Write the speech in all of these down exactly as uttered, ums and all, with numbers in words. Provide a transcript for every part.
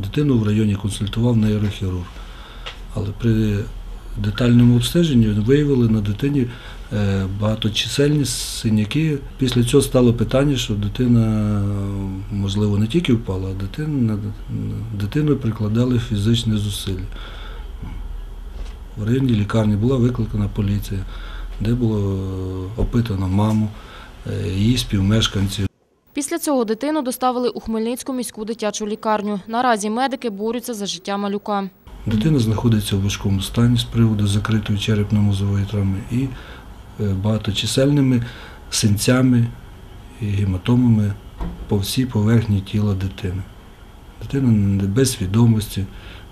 Дитину в районі консультував нейрохірург. Але при детальному обстеженні виявили на дитині багаточисельні синяки. Після цього стало питання, що дитина, можливо, не тільки впала, а дитина, дитиною прикладали фізичне зусилля. В районній лікарні була викликана поліція, де було опитано маму, її співмешканців. Після цього дитину доставили у Хмельницьку міську дитячу лікарню. Наразі медики борються за життя малюка. Дитина знаходиться в важкому стані з приводу закритої черепно-мозової травми і багаточисельними синцями і гематомами по всій поверхні тіла дитини. Дитина без свідомості,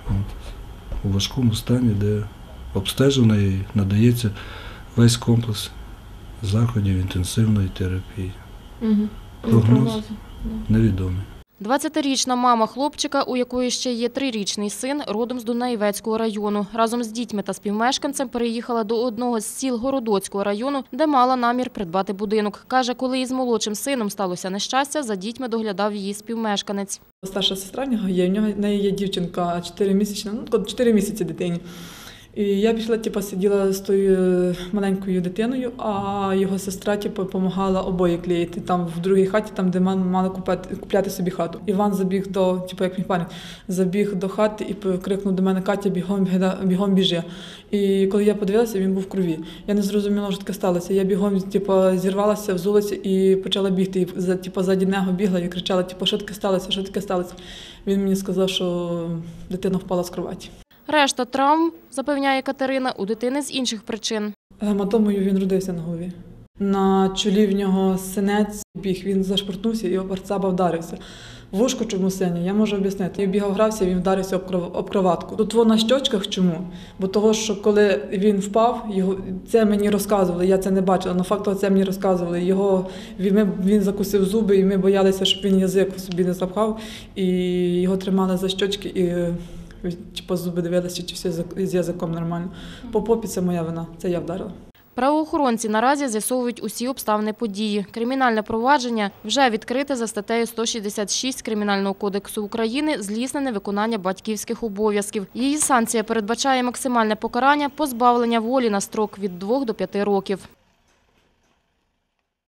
у важкому стані, де обстежена і надається весь комплекс заходів інтенсивної терапії. Угу. Прогноз невідомий. двадцятирічна мама хлопчика, у якої ще є трирічний син, родом з Дунаєвецького району. Разом з дітьми та співмешканцем переїхала до одного з сіл Городоцького району, де мала намір придбати будинок. Каже, коли із молодшим сином сталося нещастя, за дітьми доглядав її співмешканець. Старша сестра в нього є, в нього в неї є дівчинка чотиримісячна, ну, чотири місяці дитині. І я пішла, типу, сиділа з тою маленькою дитиною, а його сестра, типу, допомагала обоє клеїти там в другій хаті, там, де мали купляти, купляти собі хату. Іван забіг до, типу, як мій парень, забіг до хати і крикнув до мене: "Катя, бігом, бігом біжи". І коли я подивилася, він був в крові. Я не зрозуміла, що таке сталося. Я бігом, типу, зірвалася, взулася і почала бігти. І, типу, ззаді нього бігла і кричала: типу, "Що таке сталося? Що таке сталося?" Він мені сказав, що дитина впала з кроваті. Решта травм, запевняє Катерина, у дитини з інших причин. Гематомою він родився на голові. На чолі в нього синець біг, він зашпортнувся і об арцаба вдарився. Вушко чому синє, я можу об'яснити. Я бігав, грався, він вдарився об кроватку. Тут воно на щочках чому? Бо того, що коли він впав, його, це мені розказували, я це не бачила, але фактично це мені розказували. Його, він, він закусив зуби, і ми боялися, щоб він язик собі не запхав, і його тримали за щочки, і типу, зуби дивилися, чи все з язиком нормально. По попі це моя вина, це я вдарила. Правоохоронці наразі з'ясовують усі обставини події. Кримінальне провадження вже відкрите за статтею сто шістдесят шість Кримінального кодексу України «Злісне невиконання батьківських обов'язків». Її санкція передбачає максимальне покарання – позбавлення волі на строк від двох до п'яти років.